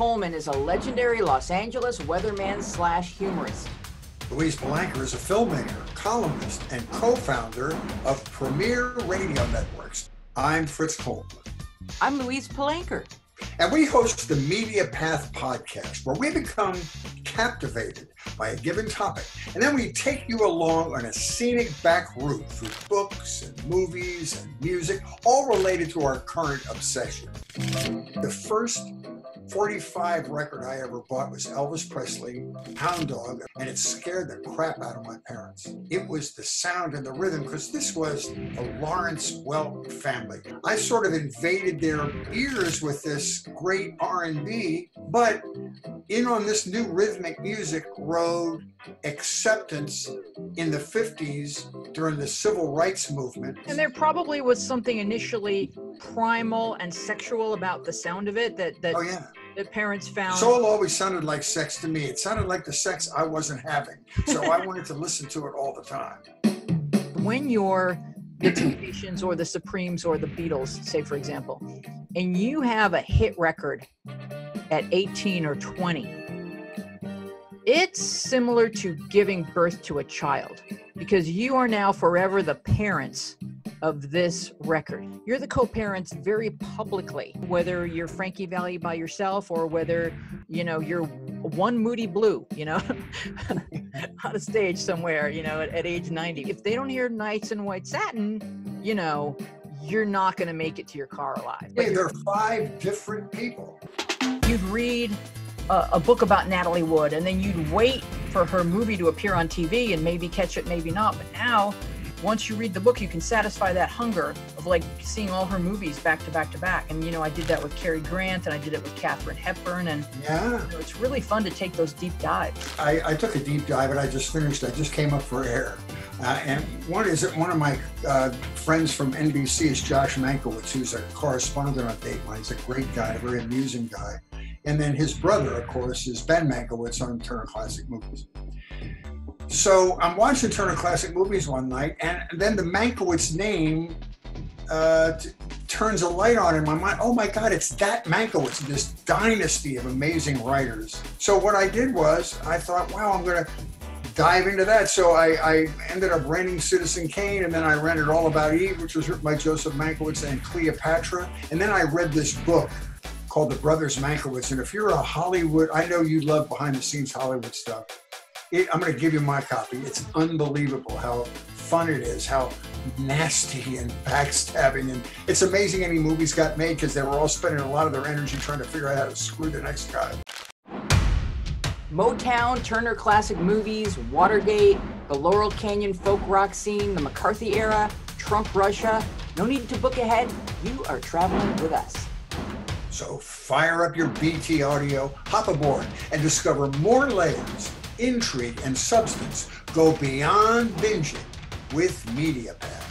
Coleman is a legendary Los Angeles weatherman slash humorist. Louise Palanker is a filmmaker, columnist, and co-founder of Premier Radio Networks. I'm Fritz Coleman. I'm Louise Palanker. And we host the Media Path podcast, where we become captivated by a given topic. And then we take you along on a scenic back route through books and movies and music, all related to our current obsession. The first 45 record I ever bought was Elvis Presley, Hound Dog, and it scared the crap out of my parents. It was the sound and the rhythm, because this was the Lawrence Welk family. I sort of invaded their ears with this great R&B, but in on this new rhythmic music rode acceptance in the 50s during the civil rights movement. And there probably was something initially primal and sexual about the sound of it that Oh, yeah. The parents found. Soul always sounded like sex to me. It sounded like the sex I wasn't having. So I wanted to listen to it all the time. When you're the Temptations or the Supremes or the Beatles, say for example, and you have a hit record at 18 or 20, it's similar to giving birth to a child, because you are now forever the parents of this record. You're the co-parents very publicly, whether you're Frankie Valli by yourself or whether, you're one Moody Blue, on a stage somewhere, at age 90. If they don't hear Nights in White Satin, you're not going to make it to your car alive. Hey, there are 5 different people. You'd read a book about Natalie Wood, and then you'd wait for her movie to appear on TV and maybe catch it, maybe not. But now, once you read the book, you can satisfy that hunger of like seeing all her movies back to back to back. And, I did that with Cary Grant, and I did it with Katharine Hepburn. And yeah, it's really fun to take those deep dives. I took a deep dive, and I just finished. I just came up for air. And one of my friends from NBC is Josh Mankiewicz, who's a correspondent on Dateline. He's a great guy, a very amusing guy. And then his brother, of course, is Ben Mankiewicz on Turner Classic Movies. So I'm watching Turner Classic Movies one night, and then the Mankiewicz name turns a light on in my mind. Oh my God, it's that Mankiewicz, this dynasty of amazing writers. So what I did was, I thought, wow, I'm going to dive into that. So I ended up renting Citizen Kane, and then I rented All About Eve, which was written by Joseph Mankiewicz, and Cleopatra. And then I read this book called The Brothers Mankiewicz. And if you're a Hollywood, I know you love behind the scenes Hollywood stuff. I'm going to give you my copy. It's unbelievable how fun it is, how nasty and backstabbing. And it's amazing any movies got made, because they were all spending a lot of their energy trying to figure out how to screw the next guy. Motown, Turner Classic Movies, Watergate, the Laurel Canyon folk rock scene, the McCarthy era, Trump Russia. No need to book ahead. You are traveling with us. So fire up your BT audio, hop aboard, and discover more layers, intrigue, and substance. Go beyond binging with Media Path.